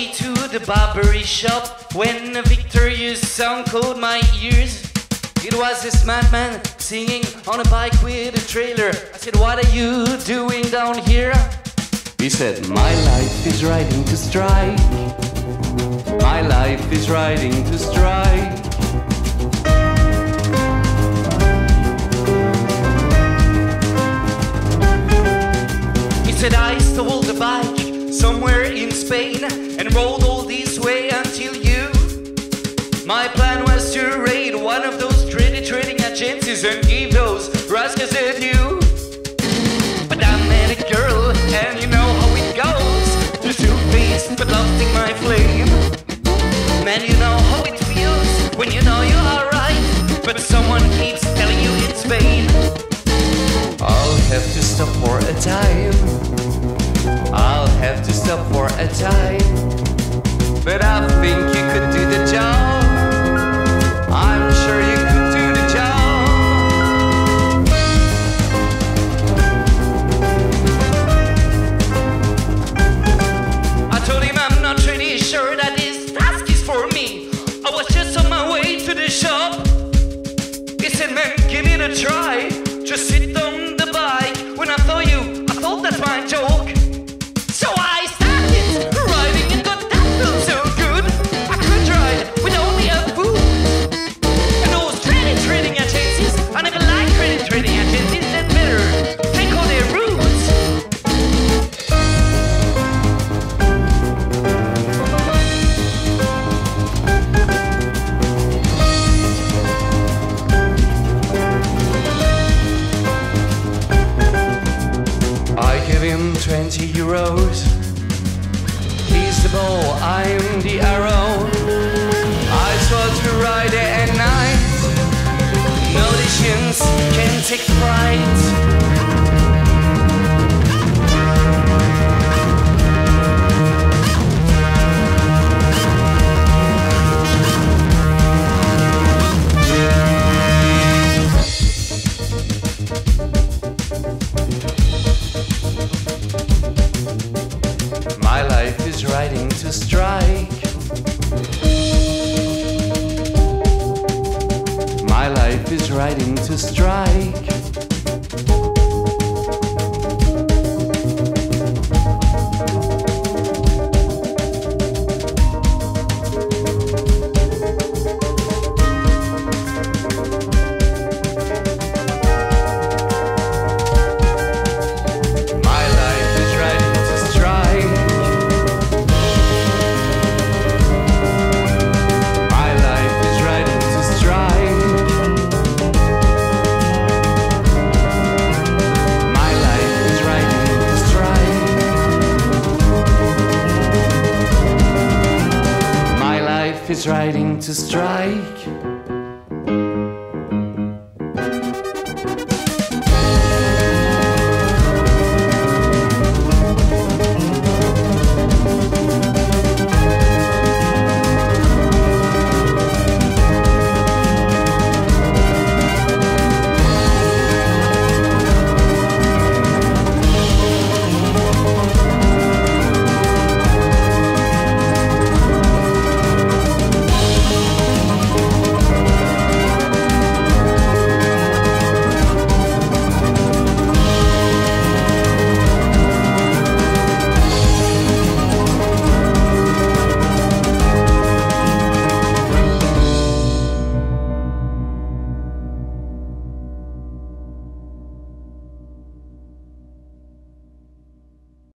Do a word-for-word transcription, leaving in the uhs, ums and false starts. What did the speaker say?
way to the Barbary shop when a victorious song caught my ears. It was this madman singing on a bike with a trailer. I said, what are you doing down here? He said, my life is riding to strike. My life is riding to strike. He said, I stole the bike somewhere in Spain and rode all this way until you. My plan was to raid one of those trendy trading agencies and give those rascals a due. But I met a girl, and you know how it goes. You're two-faced but lofting my flame. Man, you know how it feels when you know you are right, but someone keeps telling you it's vain. I'll have to stop for a time. I'll have to stop for a time. But I think you could do the job. I'm sure you could do the job. I told him I'm not really sure that this task is for me. I was just on my way to the shop. He said, man, give it a try. Just sit on the bike. When I saw you, I thought that's my joke. So I started riding and got that felt so good. I could ride with only a fool. And those trading trading agencies, I never liked trading trading agencies. That better take all their roots. I give him twenty euros. He's the bow, I'm the arrow. I swore to ride day and night. No decisions can take fright. My life is riding to strike. My life is riding to strike. Is riding to strike.